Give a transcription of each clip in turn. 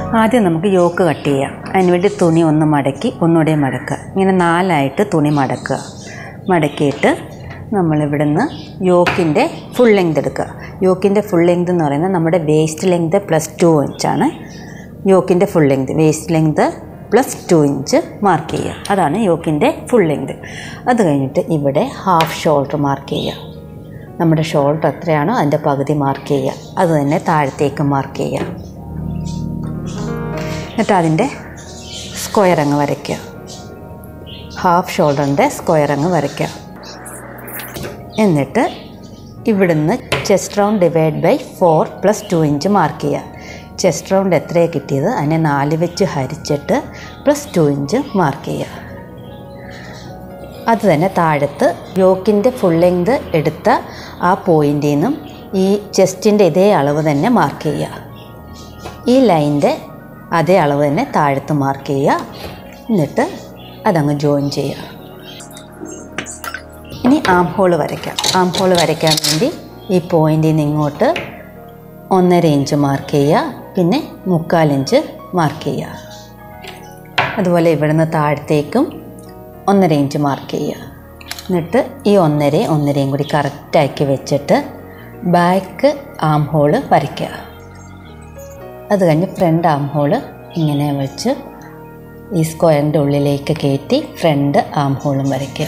ആദ്യം നമുക്ക് yoke cut ചെയ്യാം. അതിനുവേണ്ടി തുണി ഒന്ന് മടക്കി ഒന്നുകൂടെ മടക്കുക. ഇങ്ങനെ 4 ആയിട്ട് തുണി മടക്കുക. മടക്കിയിട്ട് നമ്മളിവിടുന്ന് യോക്കിൻ്റെ ഫുൾ ലെങ്ത് എടുക്കുക. യോക്കിൻ്റെ ഫുൾ ലെങ്ത് എന്ന് പറയുന്നത് നമ്മുടെ വേസ്റ്റ് ലെങ്ത് പ്ലസ് 2 ഇഞ്ചാണ്. യോക്കിൻ്റെ full length waist length plus 2 inch mark ചെയ്യുക. അതാണ് യോക്കിൻ്റെ ഫുൾ ലെങ്ത്. അത് കഴിഞ്ഞിട്ട് ഇവിടെ ഹാഫ് ഷോൾഡർ മാർക്ക് ചെയ്യുക. നമ്മുടെ ഷോൾഡർ എത്രയാണോ അതിൻ്റെ പകുതി മാർക്ക് ചെയ്യുക. അത് തന്നെ താഴത്തേക്ക് മാർക്ക് ചെയ്യുക. എന്നിട്ട് അതിൻ്റെ സ്ക്വയർ അങ്ങ് വരയ്ക്കുക. ഹാഫ് ഷോൾഡറിൻ്റെ സ്ക്വയർ അങ്ങ് വരയ്ക്കുക. എന്നിട്ട് ഇവിടുന്ന് chest round divide by 4 plus 2 inch mark ചെയ്യുക. ചെസ്റ്റ് റൗണ്ട് എത്രയാണ് കിട്ടിയത് അതിനെ 4 വെച്ച് ഹരിച്ചിട്ട് പ്ലസ് 2 ഇഞ്ച് മാർക്ക് ചെയ്യുക. അത് തന്നെ താഴത്ത് യോക്കിൻ്റെ ഫുൾ ലെങ്ത് എടുത്ത ആ പോയിൻ്റിൽ നിന്നും ഈ ചെസ്റ്റിൻ്റെ ഇതേ അളവ് തന്നെ മാർക്ക് ചെയ്യുക. ഈ ലൈൻ്റെ അതേ അളവ് തന്നെ താഴത്ത് മാർക്ക് ചെയ്യുക. എന്നിട്ട് അതങ്ങ് ജോയിൻ ചെയ്യുക. ഇനി ആം ഹോൾ വരയ്ക്കാം. ആം ഹോൾ വരയ്ക്കാൻ വേണ്ടി ഈ പോയിൻ്റിൽ നിന്ന് ഇങ്ങോട്ട് 1.5 ഇഞ്ച് മാർക്ക് ചെയ്യുക. പിന്നെ 3/4 ഇഞ്ച് മാർക്ക് ചെയ്യുക. അതുപോലെ ഇവിടുന്ന് താഴത്തേക്കും 1.5 ഇഞ്ച് മാർക്ക് ചെയ്യുക. എന്നിട്ട് ഈ 1.5 കൂടി കറക്റ്റാക്കി വെച്ചിട്ട് ബാക്ക് ആം ഹോൾ വരയ്ക്കുക. അത് കഴിഞ്ഞ് ഫ്രണ്ട് ആം ഹോൾ ഇങ്ങനെ വെച്ച് ഈ സ്ക്വയറിൻ്റെ ഉള്ളിലേക്ക് കയറ്റി ഫ്രണ്ട് ആം ഹോളും വരയ്ക്കുക.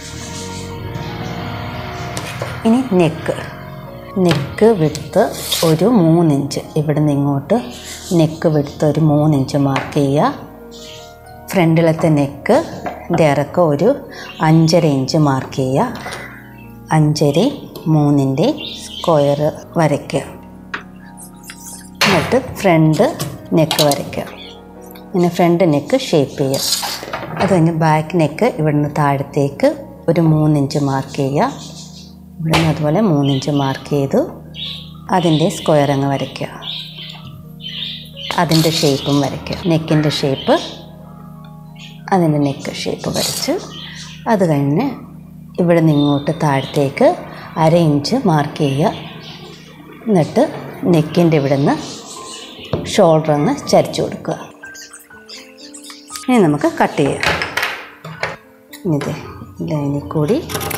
ഇനി നെക്ക് വിഡ്ത്ത് ഒരു 3 ഇഞ്ച് ഇവിടുന്ന് ഇങ്ങോട്ട് നെക്ക് വിഡ്ത്ത് ഒരു 3 ഇഞ്ച് മാർക്ക് ചെയ്യുക. ഫ്രണ്ടിലത്തെ നെക്കിൻ്റെ ഇറക്കം ഒരു 5.5 ഇഞ്ച് മാർക്ക് ചെയ്യുക. 5.5 3ൻ്റെ സ്ക്വയർ വരയ്ക്കുക. എന്നിട്ട് ഫ്രണ്ട് നെക്ക് വരയ്ക്കുക. ഇങ്ങനെ ഫ്രണ്ട് നെക്ക് ഷേപ്പ് ചെയ്യുക. അത് കഴിഞ്ഞ് ബാക്ക് നെക്ക് ഇവിടുന്ന് താഴത്തേക്ക് ഒരു 3 ഇഞ്ച് മാർക്ക് ചെയ്യുക. ഇവിടുന്ന് അതുപോലെ 3 ഇഞ്ച് മാർക്ക് ചെയ്തു അതിൻ്റെ സ്ക്വയർ അങ്ങ് വരയ്ക്കുക. അതിൻ്റെ ഷേപ്പും വരയ്ക്കുക. നെക്കിൻ്റെ ഷേപ്പ് അതിൻ്റെ നെക്ക് ഷേപ്പ് വരച്ച് അത് കഴിഞ്ഞ് ഇവിടെ നിന്ന് ഇങ്ങോട്ട് താഴത്തേക്ക് 1/2 ഇഞ്ച് മാർക്ക് ചെയ്യുക. എന്നിട്ട് നെക്കിൻ്റെ ഇവിടെ നിന്ന് ഷോൾഡർ ഒന്ന് ചരിച്ചു കൊടുക്കുക. ഇനി നമുക്ക് കട്ട് ചെയ്യാം. ഇത് ലൈനിൽ കൂടി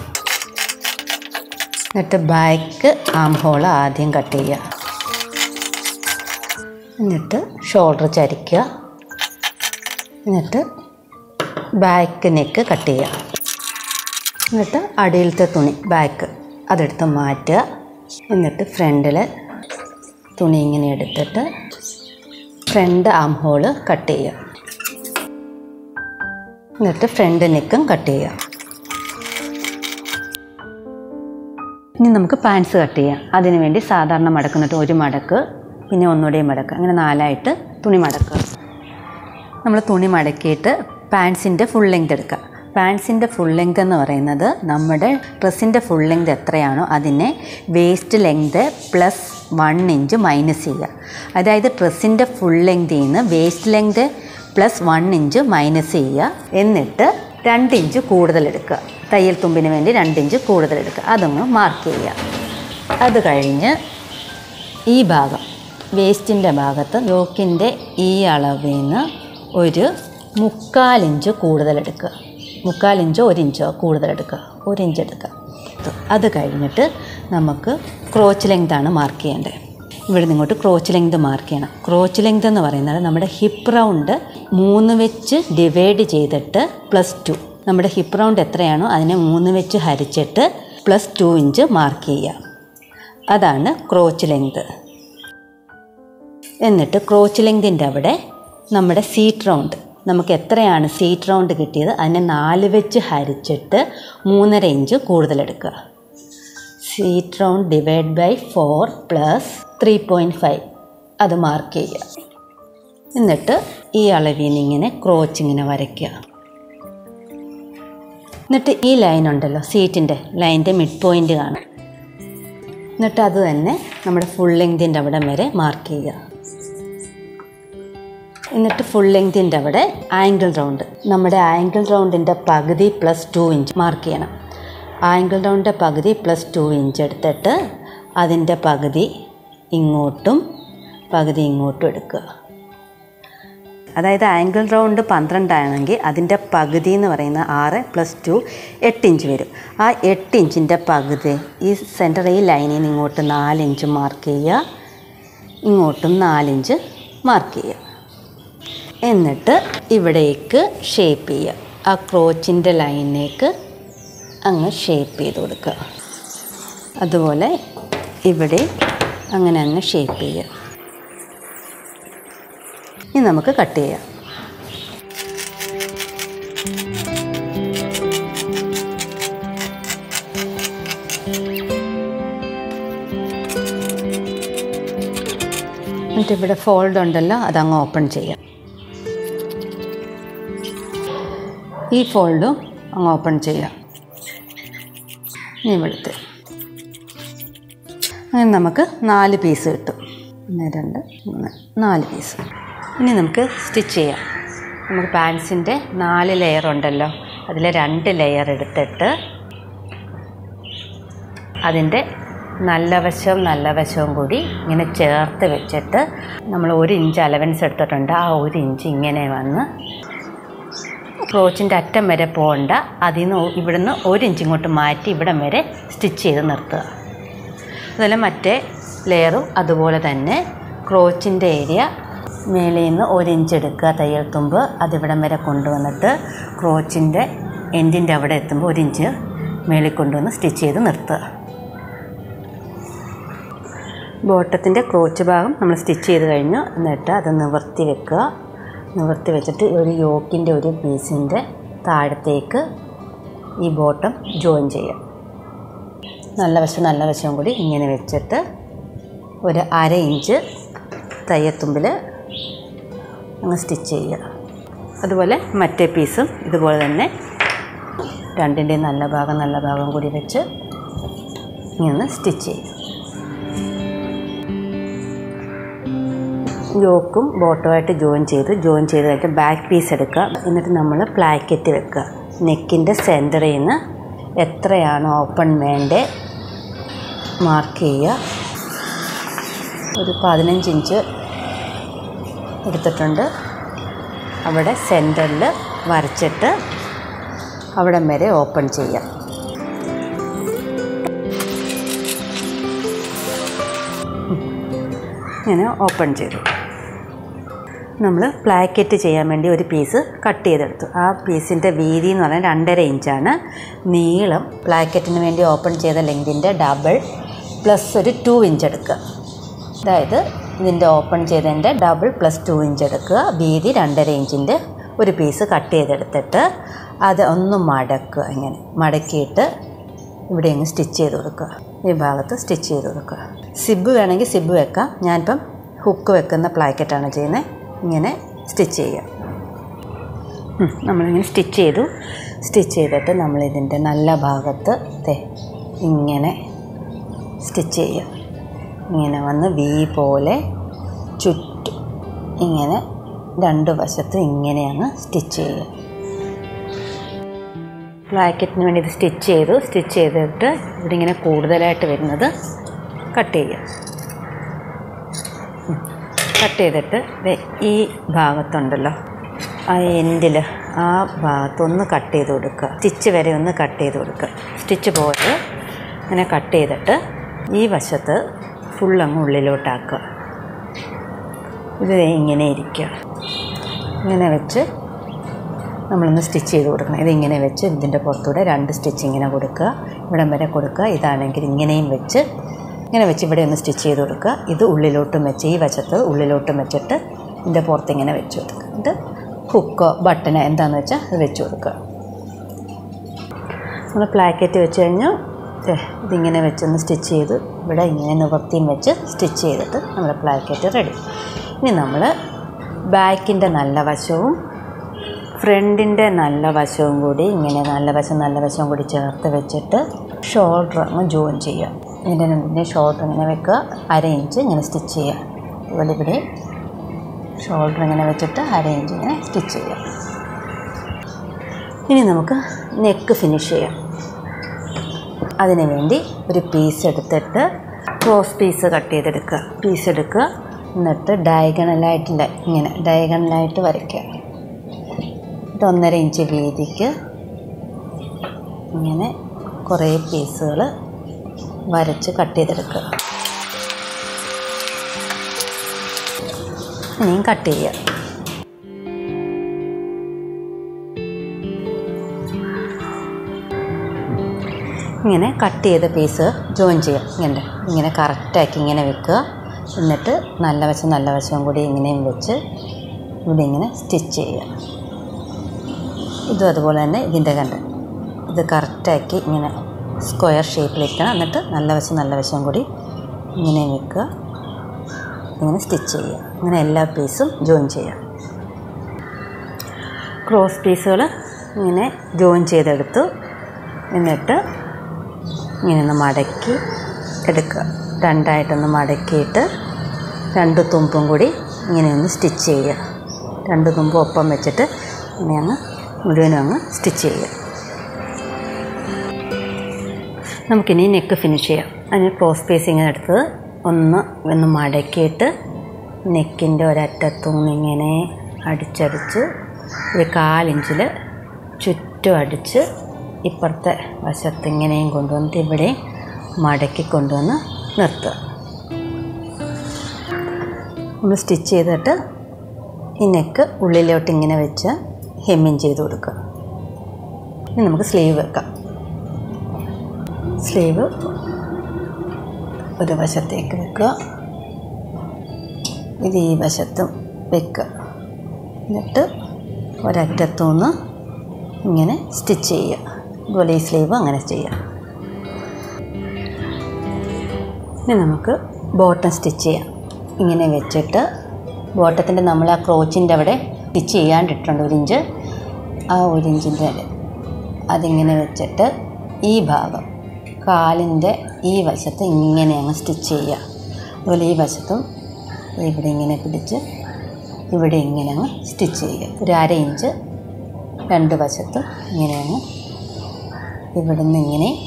എന്നിട്ട് ബാക്ക് ആം ഹോൾ ആദ്യം കട്ട് ചെയ്യുക. എന്നിട്ട് ഷോൾഡർ ചരിക്കുക. എന്നിട്ട് ബാക്ക് നെക്ക് കട്ട് ചെയ്യുക. എന്നിട്ട് അടിയിലത്തെ തുണി ബാക്ക് അതെടുത്ത് മാറ്റുക. എന്നിട്ട് ഫ്രണ്ടിൽ തുണി ഇങ്ങനെ എടുത്തിട്ട് ഫ്രണ്ട് ആം ഹോൾ കട്ട് ചെയ്യുക. എന്നിട്ട് ഫ്രണ്ട് നെക്കും കട്ട് ചെയ്യുക. ഇനി നമുക്ക് പാൻസ് കട്ട് ചെയ്യാം. അതിന് വേണ്ടി സാധാരണ മടക്കുന്നിട്ട് ഒരു മടക്ക് പിന്നെ ഒന്നുകൂടെ മടക്കുക. അങ്ങനെ 4 ആയിട്ട് തുണി മടക്കുക. നമ്മൾ തുണി മടക്കിയിട്ട് പാൻസിൻ്റെ ഫുൾ ലെങ്ത് എടുക്കുക. പാൻസിൻ്റെ ഫുൾ ലെങ്ത് എന്ന് പറയുന്നത് നമ്മുടെ ഡ്രസ്സിൻ്റെ ഫുൾ ലെങ്ത് എത്രയാണോ അതിനെ waist length plus 1 inch minus ചെയ്യുക. അതായത് ഡ്രസ്സിൻ്റെ ഫുൾ ലെങ്തിൽ നിന്ന് waist length plus 1 inch minus ചെയ്യുക. എന്നിട്ട് 2 ഇഞ്ച് കൂടുതലെടുക്കുക. തയ്യൽ തുമ്പിന് വേണ്ടി 2 ഇഞ്ച് കൂടുതലെടുക്കുക. അതൊന്ന് മാർക്ക് ചെയ്യുക. അത് കഴിഞ്ഞ് ഈ ഭാഗം വേസ്റ്റിൻ്റെ ഭാഗത്ത് യോക്കിൻ്റെ ഈ അളവിൽ നിന്ന് ഒരു 3/4 ഇഞ്ച് കൂടുതലെടുക്കുക. 3/4 ഇഞ്ചോ 1 ഇഞ്ചോ കൂടുതലെടുക്കുക. 1 ഇഞ്ച് എടുക്കുക. അത് കഴിഞ്ഞിട്ട് നമുക്ക് ക്രോച്ച് ലെങ്താണ് മാർക്ക് ചെയ്യേണ്ടത്. ഇവിടെ നിങ്ങോട്ട് ക്രോച്ച് ലെങ്ത് മാർക്ക് ചെയ്യണം. ക്രോച്ച് ലെങ്ത് എന്ന് പറയുന്നത് നമ്മുടെ ഹിപ്പ് റൗണ്ട് 3 വെച്ച് ഡിവൈഡ് ചെയ്തിട്ട് +2. നമ്മുടെ ഹിപ്പ് റൗണ്ട് എത്രയാണോ അതിനെ 3 വെച്ച് ഹരിച്ചിട്ട് +2 ഇഞ്ച് മാർക്ക് ചെയ്യുക. അതാണ് ക്രോച്ച് ലെങ്ത്. എന്നിട്ട് ക്രോച്ച് ലെങ്തിൻ്റെ അവിടെ നമ്മുടെ സീറ്റ് റൗണ്ട് നമുക്ക് എത്രയാണ് സീറ്റ് റൗണ്ട് കിട്ടിയത് അതിനെ 4 വെച്ച് ഹരിച്ചിട്ട് 3.5 ഇഞ്ച് കൂടുതലെടുക്കുക. Seat round divide by 4 plus 3.5 അത് മാർക്ക് ചെയ്യുക. എന്നിട്ട് ഈ അളവിൽ നിന്ന് ഇങ്ങനെ ക്രോച്ച് ഇങ്ങനെ വരയ്ക്കുക. എന്നിട്ട് ഈ ലൈൻ ഉണ്ടല്ലോ സീറ്റിൻ്റെ ലൈൻ്റെ മിഡ് പോയിൻ്റ് കാണും. എന്നിട്ട് അത് തന്നെ നമ്മുടെ ഫുൾ ലെങ്തിൻ്റെ അവിടെ വരെ മാർക്ക് ചെയ്യുക. എന്നിട്ട് ഫുൾ ലെങ്തിൻ്റെ അവിടെ ആംഗിൾ റൗണ്ട് നമ്മുടെ ആംഗിൾ റൗണ്ടിൻ്റെ പകുതി +2 ഇഞ്ച് മാർക്ക് ചെയ്യണം. ആംഗിൾ റൗണ്ടിൻ്റെ പകുതി +2 ഇഞ്ച് എടുത്തിട്ട് അതിൻ്റെ പകുതി ഇങ്ങോട്ടും പകുതി ഇങ്ങോട്ടും എടുക്കുക. അതായത് ആംഗിൾ റൗണ്ട് 12 ആണെങ്കിൽ അതിൻ്റെ പകുതി എന്ന് പറയുന്ന 6 + 2 8 ഇഞ്ച് വരും. ആ 8 ഇഞ്ചിൻ്റെ പകുതി ഈ സെൻറ്റർ ഈ ലൈനിൽ നിന്ന് ഇങ്ങോട്ട് 4 ഇഞ്ച് മാർക്ക് ചെയ്യുക, ഇങ്ങോട്ടും 4 ഇഞ്ച് മാർക്ക് ചെയ്യുക. എന്നിട്ട് ഇവിടേക്ക് ഷേപ്പ് ചെയ്യുക. ആ ക്രോച്ചിൻ്റെ ലൈനിലേക്ക് അങ്ങ് ഷേപ്പ് ചെയ്ത് കൊടുക്കുക. അതുപോലെ ഇവിടെ അങ്ങനെ അങ്ങ് ഷേപ്പ് ചെയ്യുക. ഇനി നമുക്ക് കട്ട് ചെയ്യാം. എന്നിട്ട് ഇവിടെ ഫോൾഡ് ഉണ്ടല്ലോ, അതങ്ങ് ഓപ്പൺ ചെയ്യാം. ഈ ഫോൾഡും അങ്ങ് ഓപ്പൺ ചെയ്യാം. ഇവിടുത്തെ അങ്ങനെ നമുക്ക് 4 പീസ് കിട്ടും. 1 2 3 4 പീസ്. ഇനി നമുക്ക് സ്റ്റിച്ച് ചെയ്യാം. നമുക്ക് പാൻസിൻ്റെ 4 ലെയർ ഉണ്ടല്ലോ, അതിൽ 2 ലെയർ എടുത്തിട്ട് അതിൻ്റെ നല്ല വശവും കൂടി ഇങ്ങനെ ചേർത്ത് വെച്ചിട്ട് നമ്മൾ 1 ഇഞ്ച് അലവൻസ് എടുത്തിട്ടുണ്ട്. ആ 1 ഇഞ്ച് ഇങ്ങനെ വന്ന് ക്രോച്ചിൻ്റെ അറ്റം വരെ പോകണ്ട, അതിൽ നിന്ന് ഇവിടുന്ന് 1 ഇഞ്ച് ഇങ്ങോട്ട് മാറ്റി ഇവിടം വരെ സ്റ്റിച്ച് ചെയ്ത് നിർത്തുക. അതുപോലെ മറ്റേ ലെയറും അതുപോലെ തന്നെ ക്രോച്ചിൻ്റെ ഏരിയ മേലെ നിന്ന് 1 ഇഞ്ച് എടുക്കുക, തയ്യൽ തുമ്പ് അതിവിടം വരെ കൊണ്ടുവന്നിട്ട് ക്രോച്ചിൻ്റെ എൻഡിൻ്റെ അവിടെ എത്തുമ്പോൾ 1 ഇഞ്ച് മേളിൽ കൊണ്ടുവന്ന് സ്റ്റിച്ച് ചെയ്ത് നിർത്തുക. ബോട്ടത്തിൻ്റെ ക്രോച്ച് ഭാഗം നമ്മൾ സ്റ്റിച്ച് ചെയ്ത് കഴിഞ്ഞു. എന്നിട്ട് അത് നിവർത്തി വെക്കുക. നിവർത്തി വെച്ചിട്ട് ഒരു യോക്കിൻ്റെ ഒരു പീസിൻ്റെ താഴത്തേക്ക് ഈ ബോട്ടം ജോയിൻ ചെയ്യുക. നല്ല വശവും കൂടി ഇങ്ങനെ വെച്ചിട്ട് ഒരു 1/2 ഇഞ്ച് തയ്യത്തുമ്പിൽ അങ്ങ് സ്റ്റിച്ച് ചെയ്യുക. അതുപോലെ മറ്റേ പീസും ഇതുപോലെ തന്നെ രണ്ടിൻ്റെയും നല്ല ഭാഗം കൂടി വെച്ച് ഇങ്ങനെ സ്റ്റിച്ച് ചെയ്യുക. യോക്കും ബോട്ടമായിട്ട് ജോയിൻ ചെയ്ത് കഴിഞ്ഞിട്ട് ബാക്ക് പീസ് എടുക്കുക. എന്നിട്ട് നമ്മൾ പ്ലാക്കറ്റ് വെക്കുക. നെക്കിൻ്റെ സെൻറ്ററിൽ നിന്ന് എത്രയാണ് ഓപ്പൺ വേണ്ടേ മാർക്ക് ചെയ്യുക. ഒരു 15 ഇഞ്ച് എടുത്തിട്ടുണ്ട്. അവിടെ സെൻറ്ററിൽ വരച്ചിട്ട് അവിടം വരെ ഓപ്പൺ ചെയ്യാം. ഇങ്ങനെ ഓപ്പൺ ചെയ്തു. നമ്മൾ പ്ലാക്കറ്റ് ചെയ്യാൻ വേണ്ടി ഒരു പീസ് കട്ട് ചെയ്തെടുത്തു. ആ പീസിൻ്റെ വീതി എന്ന് പറഞ്ഞാൽ 2.5 ഇഞ്ചാണ്. നീളം പ്ലാക്കറ്റിന് വേണ്ടി ഓപ്പൺ ചെയ്ത ലെങ്തിൻ്റെ ഡബിൾ പ്ലസ് ഒരു 2 ഇഞ്ച് എടുക്കുക. അതായത് ഇതിൻ്റെ ഓപ്പൺ ചെയ്തതിൻ്റെ ഡബിൾ പ്ലസ് 2 ഇഞ്ച് എടുക്കുക. വീതി 2.5 ഇഞ്ചിൻ്റെ ഒരു പീസ് കട്ട് ചെയ്തെടുത്തിട്ട് അത് ഒന്ന് മടക്കുക. ഇങ്ങനെ മടക്കിയിട്ട് ഇവിടെ അങ്ങ് സ്റ്റിച്ച് ചെയ്ത് കൊടുക്കുക. ഈ ഭാഗത്ത് സ്റ്റിച്ച് ചെയ്ത് കൊടുക്കുക. സിബ് വേണമെങ്കിൽ സിബ് വെക്കാം. ഞാനിപ്പം ഹുക്ക് വെക്കുന്ന പ്ലാക്കറ്റാണ് ചെയ്യുന്നത്. ഇങ്ങനെ സ്റ്റിച്ച് ചെയ്യുക. നമ്മളിങ്ങനെ സ്റ്റിച്ച് ചെയ്തിട്ട് നമ്മളിതിൻ്റെ നല്ല ഭാഗത്ത് ഇങ്ങനെ സ്റ്റിച്ച് ചെയ്യുക. ഇങ്ങനെ വന്ന് വി പോലെ ചുറ്റും ഇങ്ങനെ 2 വശത്ത് ഇങ്ങനെയാണ് സ്റ്റിച്ച് ചെയ്യുക. പ്ലാക്കറ്റിന് വേണ്ടി ഇത് സ്റ്റിച്ച് ചെയ്തിട്ട് ഇവിടെ ഇങ്ങനെ കൂടുതലായിട്ട് വരുന്നത് കട്ട് ചെയ്യുക. കട്ട് ചെയ്തിട്ട് ഈ ഭാഗത്തുണ്ടല്ലോ, ആ എൻഡിൽ ആ ഭാഗത്തൊന്ന് കട്ട് ചെയ്ത് കൊടുക്കുക. സ്റ്റിച്ച് വരെ ഒന്ന് കട്ട് ചെയ്ത് കൊടുക്കുക. സ്റ്റിച്ച് പോലെ ഇങ്ങനെ കട്ട് ചെയ്തിട്ട് ഈ വശത്ത് ഫുള്ളങ്ങ് ഉള്ളിലോട്ടാക്കുക. ഇത് ഇങ്ങനെ ഇരിക്കുക. ഇങ്ങനെ വെച്ച് നമ്മളൊന്ന് സ്റ്റിച്ച് ചെയ്ത് കൊടുക്കണം. ഇതിങ്ങനെ വെച്ച് ഇതിൻ്റെ പുറത്തൂടെ 2 സ്റ്റിച്ച് ഇങ്ങനെ കൊടുക്കുക. ഇവിടം വരെ കൊടുക്കുക. ഇതാണെങ്കിൽ ഇങ്ങനെയും വെച്ച് ഇങ്ങനെ വെച്ച് ഇവിടെ ഒന്ന് സ്റ്റിച്ച് ചെയ്ത് കൊടുക്കുക. ഇത് ഉള്ളിലോട്ടും വെച്ച് ഈ വശത്ത് ഉള്ളിലോട്ടും വെച്ചിട്ട് ഇതിൻ്റെ പുറത്ത് ഇങ്ങനെ വെച്ച് കൊടുക്കുക. എന്നിട്ട് ഹുക്കോ ബട്ടനോ എന്താണെന്ന് വെച്ചാൽ അത് വെച്ച് കൊടുക്കുക. നമ്മൾ പ്ലാക്കറ്റ് വെച്ച് കഴിഞ്ഞാൽ ഇതിങ്ങനെ വെച്ചൊന്ന് സ്റ്റിച്ച് ചെയ്ത് ഇവിടെ ഇങ്ങനെ നിവർത്തിയും വെച്ച് സ്റ്റിച്ച് ചെയ്തിട്ട് നമ്മുടെ പ്ലാക്കറ്റ് റെഡി. ഇനി നമ്മൾ ബാക്കിൻ്റെ നല്ല വശവും ഫ്രണ്ടിൻ്റെ നല്ല വശവും കൂടി ഇങ്ങനെ നല്ല വശവും കൂടി ചേർത്ത് വെച്ചിട്ട് ഷോൾഡർ അങ്ങ് ജോയിൻ ചെയ്യുക. ഇതിൻ്റെ രണ്ടിൻ്റെ ഷോൾഡർ ഇങ്ങനെ വെക്കുക. 1/2 ഇഞ്ച് ഇങ്ങനെ സ്റ്റിച്ച് ചെയ്യുക. അതുപോലെ ഇവിടെ ഷോൾഡർ ഇങ്ങനെ വെച്ചിട്ട് 1/2 ഇഞ്ച് ഇങ്ങനെ സ്റ്റിച്ച് ചെയ്യുക. ഇനി നമുക്ക് നെക്ക് ഫിനിഷ് ചെയ്യാം. അതിനു വേണ്ടി ഒരു പീസ് എടുത്തിട്ട് ക്രോസ് പീസ് കട്ട് ചെയ്തെടുക്കുക. പീസ് എടുക്കുക. എന്നിട്ട് ഇങ്ങനെ ഡയഗണലായിട്ട് വരയ്ക്കുക. എന്നിട്ട് 1.5 ഇഞ്ച് വീതിക്ക് ഇങ്ങനെ കുറേ പീസുകൾ വരച്ച് കട്ട് ചെയ്തെടുക്കുക. ഇനിയും കട്ട് ചെയ്യുക. ഇങ്ങനെ കട്ട് ചെയ്ത പീസ് ജോയിൻ ചെയ്യുക. ഇങ്ങനെ കറക്റ്റാക്കി ഇങ്ങനെ വെക്കുക. എന്നിട്ട് നല്ല വശം കൂടി ഇങ്ങനെയും വെച്ച് ഇവിടെ ഇങ്ങനെ സ്റ്റിച്ച് ചെയ്യുക. ഇതും അതുപോലെ തന്നെ ഇത് കറക്റ്റാക്കി ഇങ്ങനെ സ്ക്വയർ ഷേപ്പിൽ വെക്കണം. എന്നിട്ട് നല്ല വശം കൂടി ഇങ്ങനെ വെക്കുക. ഇങ്ങനെ സ്റ്റിച്ച് ചെയ്യുക. ഇങ്ങനെ എല്ലാ പീസും ജോയിൻ ചെയ്യുക. ക്രോസ് പീസുകൾ ഇങ്ങനെ ജോയിൻ ചെയ്തെടുത്തു. എന്നിട്ട് ഇങ്ങനെ ഒന്ന് മടക്കി എടുക്കുക. രണ്ടായിട്ടൊന്ന് മടക്കിയിട്ട് 2 തുമ്പും കൂടി ഇങ്ങനെയൊന്ന് സ്റ്റിച്ച് ചെയ്യുക. 2 തുമ്പും ഒപ്പം വെച്ചിട്ട് ഇങ്ങനെ മുഴുവനും സ്റ്റിച്ച് ചെയ്യുക. നമുക്കിനി നെക്ക് ഫിനിഷ് ചെയ്യാം. അതിന് ക്രോസ് പീസ് ഇങ്ങനെ എടുത്ത് ഒന്ന് മടക്കിയിട്ട് നെക്കിൻ്റെ ഒരറ്റത്തുനിന്ന് ഇങ്ങനെ അടിച്ചടിച്ച് ഒരു 1/4 ഇഞ്ചിൽ ചുറ്റും അടിച്ച് ഇപ്പുറത്തെ വശത്ത് ഇങ്ങനെയും കൊണ്ടുവന്നിട്ട് ഇവിടെ മടക്കി കൊണ്ടുവന്ന് നിർത്തുക. ഒന്ന് സ്റ്റിച്ച് ചെയ്തിട്ട് ഈ നെക്ക് ഉള്ളിലോട്ട് ഇങ്ങനെ വെച്ച് ഹെമ്മിങ് ചെയ്ത് കൊടുക്കുക. ഇനി നമുക്ക് സ്ലീവ് വെക്കാം. സ്ലീവ് ഒരു വശത്തേക്ക് വെക്കുക. ഇത് ഈ വശത്തും വെക്കുക. എന്നിട്ട് ഒരറ്റത്തുനിന്ന് ഇങ്ങനെ സ്റ്റിച്ച് ചെയ്യുക. അതുപോലെ ഈ സ്ലീവ് അങ്ങനെ ചെയ്യാം. ഇനി നമുക്ക് ബോട്ടം സ്റ്റിച്ച് ചെയ്യാം. ഇങ്ങനെ വെച്ചിട്ട് ബോട്ടത്തിൻ്റെ നമ്മൾ ആ ക്രോച്ചിൻ്റെ അവിടെ സ്റ്റിച്ച് ചെയ്യാണ്ടിട്ടുണ്ട് 1 ഇഞ്ച്. ആ 1 ഇഞ്ചിൻ്റെ അതിങ്ങനെ വെച്ചിട്ട് ഈ ഭാഗം കാലിൻ്റെ ഈ വശത്ത് ഇങ്ങനെ അങ്ങ് സ്റ്റിച്ച് ചെയ്യുക. അതുപോലെ ഈ വശത്തും ഇവിടെ ഇങ്ങനെ പിടിച്ച് ഇവിടെ ഇങ്ങനെ അങ്ങ് സ്റ്റിച്ച് ചെയ്യുക. ഒരു 1/2 ഇഞ്ച് 2 വശത്തും ഇങ്ങനെ അങ്ങ് ഇവിടുന്ന്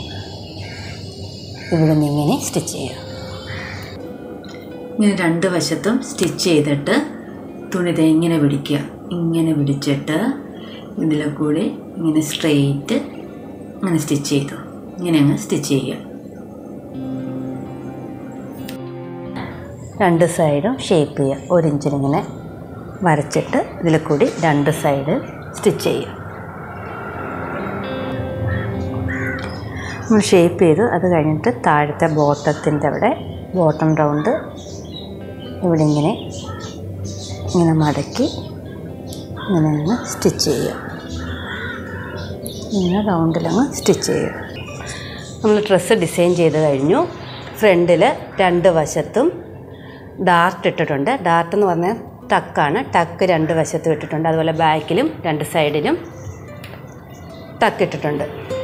ഇങ്ങനെ സ്റ്റിച്ച് ചെയ്യുക. ഇങ്ങനെ 2 വശത്തും സ്റ്റിച്ച് ചെയ്തിട്ട് തുണി ഇങ്ങനെ പിടിക്കുക. ഇങ്ങനെ പിടിച്ചിട്ട് ഇതിലെ കൂടി ഇങ്ങനെ സ്ട്രെയിറ്റ് ഇങ്ങനെ സ്റ്റിച്ച് ചെയ്തു. ഇങ്ങനെ അങ്ങ് സ്റ്റിച്ച് ചെയ്യുക. 2 സൈഡും ഷേപ്പ് ചെയ്യുക. 1 ഇഞ്ചിലിങ്ങനെ വരച്ചിട്ട് ഇതിൽ കൂടി 2 സൈഡ് സ്റ്റിച്ച് ചെയ്യുക. നമ്മൾ ഷേപ്പ് ചെയ്തു. അത് കഴിഞ്ഞിട്ട് താഴത്തെ ബോട്ടത്തിൻ്റെ അവിടെ ബോട്ടം റൗണ്ട് ഇവിടെ ഇങ്ങനെ മടക്കി ഇങ്ങനെ അങ്ങ് സ്റ്റിച്ച് ചെയ്യുക. ഇങ്ങനെ റൗണ്ടിലങ്ങ് സ്റ്റിച്ച് ചെയ്യുക. നമ്മൾ ഡ്രസ്സ് ഡിസൈൻ ചെയ്ത് കഴിഞ്ഞു. ഫ്രണ്ടിൽ 2 വശത്തും ഡാർട്ട് ഇട്ടിട്ടുണ്ട്. ഡാർട്ട് എന്ന് പറഞ്ഞാൽ ടക്കാണ്. ടക്ക് 2 വശത്തും ഇട്ടിട്ടുണ്ട്. അതുപോലെ ബാക്കിലും 2 സൈഡിലും ടക്ക് ഇട്ടിട്ടുണ്ട്.